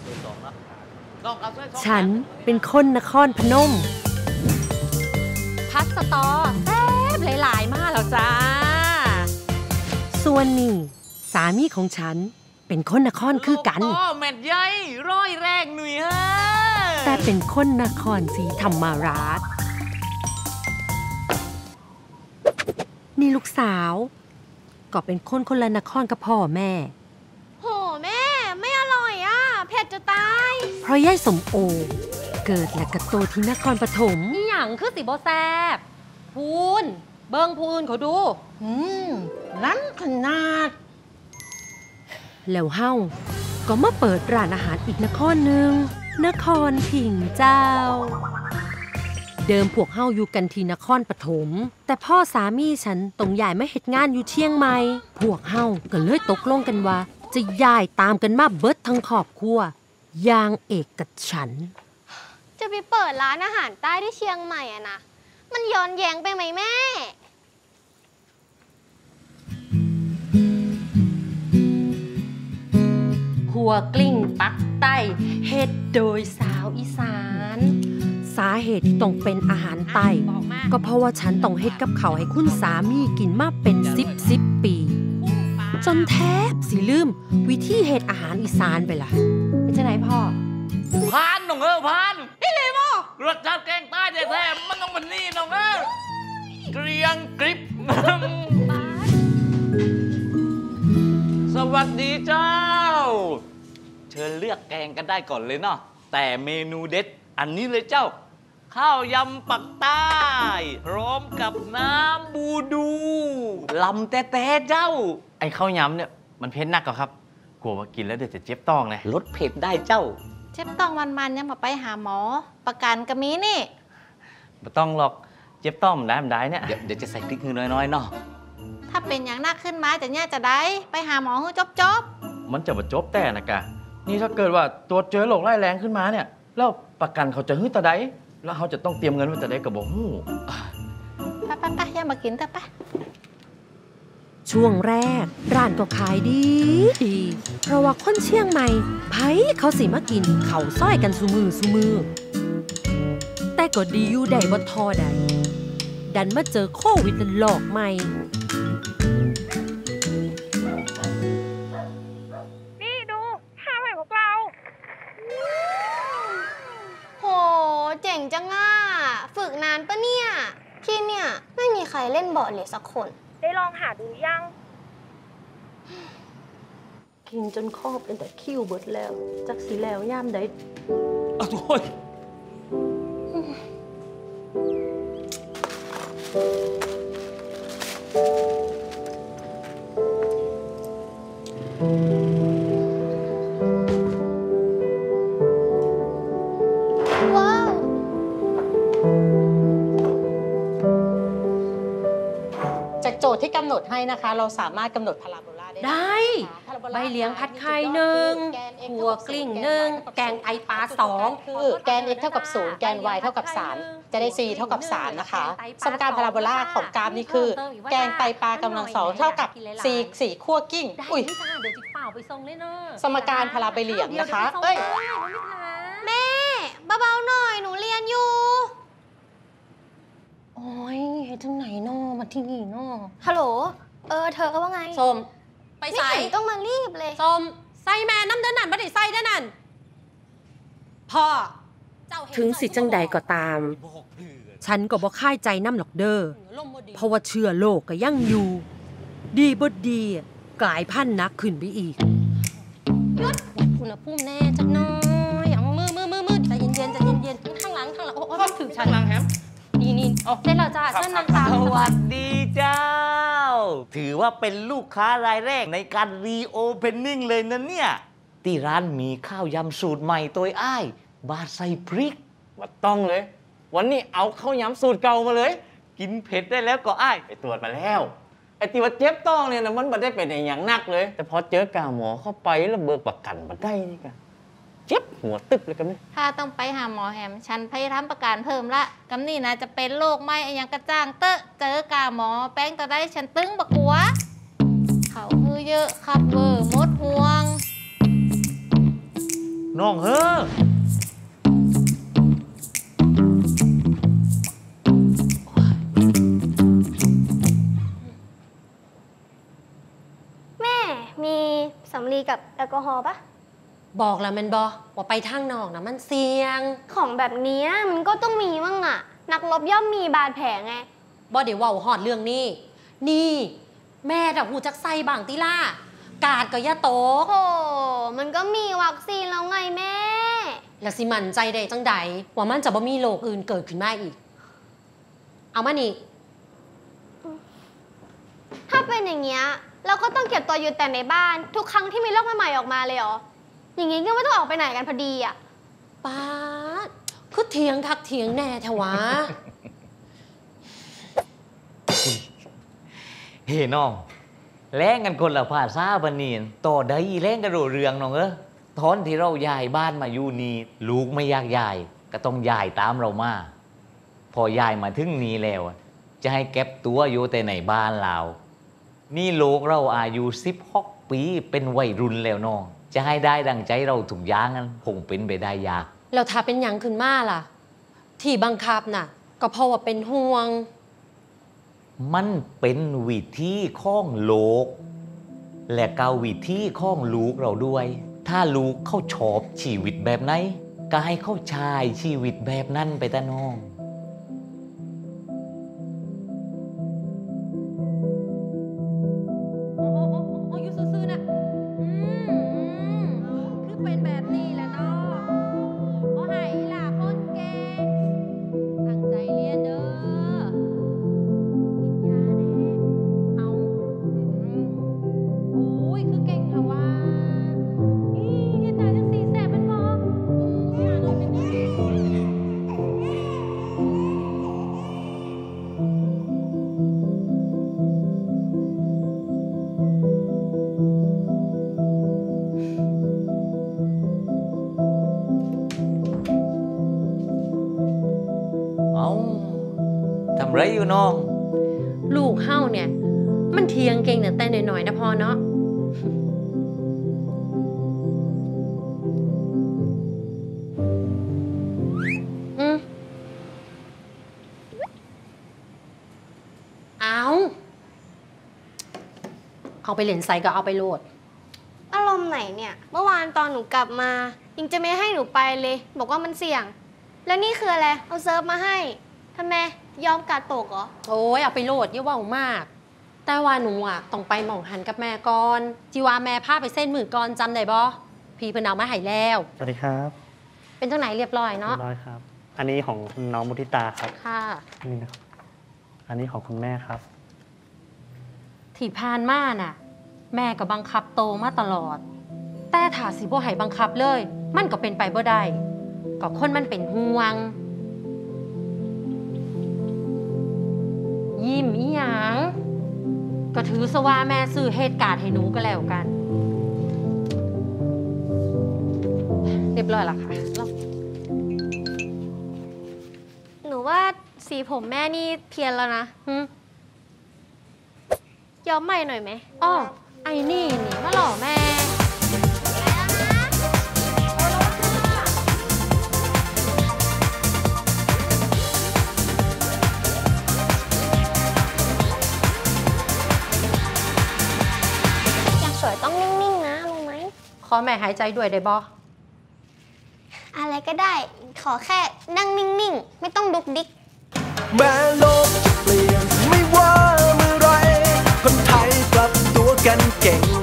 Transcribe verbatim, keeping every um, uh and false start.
ฉันเป็นคนนครพนมพัสตอแซ่บหลายๆมากแล้วจ้าส่วนนี่สามีของฉันเป็นคนนครคือกันอ๋อแม่นใหญ่ร้อยแรงหนุ่ยฮะแต่เป็นคนนครศรีธรรมราชนี่ลูกสาวก็เป็นคนคนละนครกับพ่อแม่โหแม่ไม่อร่อยอ่ะเผ็ดจะตายเพราะยายสมโอเกิดและกระโตที่นครปฐมนี่หยังคือสิบ่แซ่บพูนเบิ่งพูนเขาดูอืมล้ำขนาดแล้วเฮาก็มาเปิดร้านอาหารอีกนครหนึ่งนครพิงเจ้าเดิมพวกเฮาอยู่กันที่นครปฐมแต่พ่อสามีฉันต้องย้ายมาเฮ็ดงานอยู่เชียงใหม่พวกเฮาก็เลยตกลงกันว่าจะย้ายตามกันมาเบิดทั้งครอบครัวอย่างเอกฉันท์จะไปเปิดร้านอาหารใต้ที่เชียงใหม่อะนะมันย้อนแย้งไปไหมแม่หัวกลิ้งปักใต้เฮ็ดโดยสาวอีสานสาเหตุที่ต้องเป็นอาหารใต้ก็เพราะว่าฉันต้องเฮ็ดกับเขาให้คุณสามีกินมาเป็นสิบสิบปีจนแทบสิลืมวิธีเฮ็ดอาหารอีสานไปล่ะเป็นจังไดพ่อพานน้องเอ้อพานนี่เลยบ่รสชาติแกงใต้แท้ๆมันต้องมันนี่น้องเอ้อเกรียงกริบสวัสดีเจ้าเชิญเลือกแกงกันได้ก่อนเลยเนาะแต่เมนูเด็ดอันนี้เลยเจ้าข้าวยำปักใต้พร้อมกับน้ำบูดูลำแต่แต่เจ้าไอ้ข้าวยำเนี่ยมันเผ็ดนักกว่าครับกลัวว่ากินแล้วเดี๋ยวจะเจ็บท้องเลยลดเผ็ดได้เจ้าเจ็บท้องมันๆยังมาไปหาหมอประกันก็มีนี่ไม่ต้องหรอกเจ็บท้องมันได้มันได้เนี่ยเดี๋ยวจะใส่พริกมือน้อยๆเนาะถ้าเป็นอย่างนักขึ้นมาจะเนี่ยจะได้ไปหาหมอให้จบจบมันจะมาจบแต่นะกะนี่ถ้าเกิดว่าตัวเจอโรคร้ายแรงขึ้นมาเนี่ยแล้วประกันเขาจะฮึ่ตะไดแล้วเขาจะต้องเตรียมเงินไว้ตะไดกับบ่ฮู้ไปไปไปอย่ามากินเถอะไปช่วงแรกร้านก็ขายดีดีเพราะว่าคนเชียงใหม่ไผเขาสิมากินเขาซ้อยกันซุมือซุมือแต่ก็ดีอยู่ได้บ่ทอใดดันมาเจอโควิดหลอกใหม่นี่ดูข้าวใหม่ของเราโหเจ๋งจังอ่ะฝึกนานปะเนี่ยที่เนี่ยไม่มีใครเล่นบอร์ดเลยสักคนได้ลองหาดูยังกินจนคอเป็นแต่คิ้วเบิดแล้วจักสีแล้วย่ามได้อ้าวโว้ยว้าวจากโจทย์ที่กำหนดให้นะคะเราสามารถกำหนดพาราโบลาได้ได้ใบเลี้ยงผัดไข่หนึ่งหัวกลิ้งหนึ่งแกงไอปลาสองคือแกน x เท่ากับศูนย์แกน y เท่ากับสามจะได้ c เท่ากับสามนะคะสมการพาราโบลาของกราฟนี้คือแกงไตปลากำลังสองเท่ากับ c สี่ขั้วกิ้งอุ้ยสมการพาราโบเลียงนะคะเอ้ยแม่เบาๆหน่อยหนูเรียนอยู่โอ้ยเฮ็ดจังไหนน้อมาที่นี่น้อฮัลโหลเออเธอว่าไงส้มไปใส่ต้องมารีบเลยส้มใส่แม่น้ำเดินนั่นไม่ได้ใส่เดินนั่นพ่อถึงสิจังใดก็ตามฉันก็บ่ค่ายใจน้ำหรอกเด้อเพราะว่าเชื้อโรคก็ยังอยู่ดีบ่ดีกลายพันธุ์หนักขึ้นไปอีกอุณหภูมิแน่จักน้อยอย่างมือมือมือมือใจเย็นๆใจเย็นๆข้างหลังข้างหลังโอ้ยถึงฉันข้างหลังแฮมนี่นี่เส้นเราจ้าเส้นน้ำตาลสวัสดีเจ้าถือว่าเป็นลูกค้ารายแรกในการรีโอเพนนิ่งเลยนะเนี่ยที่ร้านมีข้าวยำสูตรใหม่ตัวอ้ายบาใส่พริกว่าต้องเลยวันนี้เอาข้าวยำสูตรเก่ามาเลยกินเผ็ดได้แล้วก็อ้ายไปตรวจมาแล้วไอ้ที่ว่าเจ็บต้องเนี่ยนะมันไม่ได้เป็นอย่างหนักเลยแต่พอเจอกาหมอเข้าไปแล้วเบิกประกันมาได้นี่กันเจ็บหัวตึกเลยกันนี่ถ้าต้องไปหาหมอแฮมฉันไปทำประกันเพิ่มละกำนี่นะจะเป็นโรคไหมไอ้ยังกระจ่างเตอะเจอกาหมอแป้งตะได้ฉันตึงบักหัวเขาคือเยอะครับเบอร์มดห่วงน้องเฮ้อแม่มีสำลีกับแอลกอฮอล์ปะบอกแล้วมันบอว่าไปทางนอกนะมันเสี่ยงของแบบนี้มันก็ต้องมีมั่งอะนักรบย่อมมีบาดแผลไงบอเดี๋ยวว่าหอดเรื่องนี้นี่แม่แต่หูจักไซบางติล่ากาดก็ย่าโตกโอ้มันก็มีวัคซีนแล้วไงแม่แล้วสิมันใจได้จังใดว่ามันจะบ่มีโรคอื่นเกิดขึ้นมาอีกเอามานี่ถ้าเป็นอย่างเงี้ยเราก็ต้องเก็บตัวอยู่แต่ในบ้านทุกครั้งที่มีโรคใหม่ๆออกมาเลยเหรออย่างงี้ก็ไม่ต้องออกไปไหนกันพอดีอ่ะป้าคือเถียงคักเถียงแน่ทวะเฮ้น้องแล้งกันคนละภาษาบันเนียนต่อได้แล้งกันโรเรืองน้องเออทอนที่เราย้ายบ้านมาอยู่นี่ลูกไม่อยากย้ายก็ต้องย้ายตามเรามาพอย้ายมาถึงนี้แล้วจะให้เก็บตัวอยู่แต่ในบ้านเรานี่ลูกเราอายุสิบหกปีเป็นวัยรุ่นแล้วน้องจะให้ได้ดังใจเราถูกย่างนั้นคงเป็นไปได้ยากแล้วถ้าเป็นอย่างขึ้นมาล่ะที่บังคับน่ะก็เพราะว่าเป็นห่วงมันเป็นวิธีข้องโลกและเกาวิธีข้องลูกเราด้วยถ้าลูกเขาชอบชีวิตแบบไหนก็ให้เขาชายชีวิตแบบนั้นไปแต่น้องโอ้โอ้โอ้โอ้อยู่ซื่อๆนะอืมคือเป็นแบบนี้แหละเนาะโอ้ให้ล่ะคนเก่งตั้งใจเรียนเด้อทำไรอยู่น้องลูกเฮ้าเนี่ยมันเทียงเก่งแต่หน่อยๆนะพอเนาะอืมเอาเอาไปเหรียญใส่ก็เอาไปโหลดอารมณ์ไหนเนี่ยเมื่อวานตอนหนูกลับมายังจะไม่ให้หนูไปเลยบอกว่ามันเสี่ยงแล้วนี่คืออะไรเอาเซิร์ฟมาให้ทำไมยอมกาดตกเหรอโอ้ยเอาไปโหลดเยอะว่ามากแต่ว่าหนูอ่ะต้องไปหม่องหันกับแม่ก่อนจีว่าแม่พาไปเส้นมือก่อนจำได้บ่พี่เพิ่นเอามาให้แล้วสวัสดีครับเป็นจังไหนเรียบร้อยเนาะเรียบร้อยครับอันนี้ของน้องมุทิตาครับค่ะนี่นะครับอันนี้ของคุณแม่ครับที่ผ่านมาน่ะแม่ก็บังคับโตมาตลอดแต่ถ้าสิบ่ให้บังคับเลยมันก็เป็นไปบ่ได้ก็คนมันเป็นห่วงยิ้มอีหยังก็ถือซะว่าแม่ซื้อเหตุการณ์ให้หนูก็แล้วกันเรียบร้อยแล้วค่ะหนูว่าสีผมแม่นี่เพี้ยนแล้วนะย้อมใหม่หน่อยไหมอ้อไอ้นี่นี่มาหล่อแม่สวยต้องนิ่งๆนะรู้ไหมขอแม่หายใจด้วยได้บ่อะไรก็ได้ขอแค่นั่งนิ่งๆไม่ต้องดุกดิกแม้โลกจะเปลี่ยนไม่ว่าเมื่อไรคนไทยกลับตัวกันเก่ง